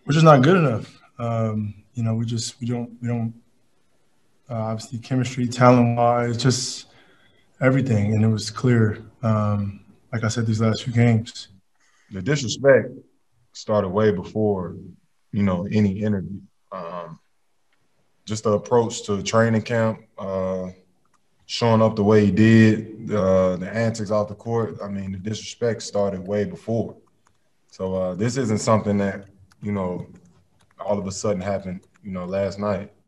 we're just not good enough. We don't obviously chemistry, talent wise, just everything, and it was clear. Like I said, these last few games. The disrespect started way before, any interview. Just the approach to training camp, showing up the way he did, the antics off the court. I mean, the disrespect started way before. So this isn't something that you know all of a sudden happened. Last night.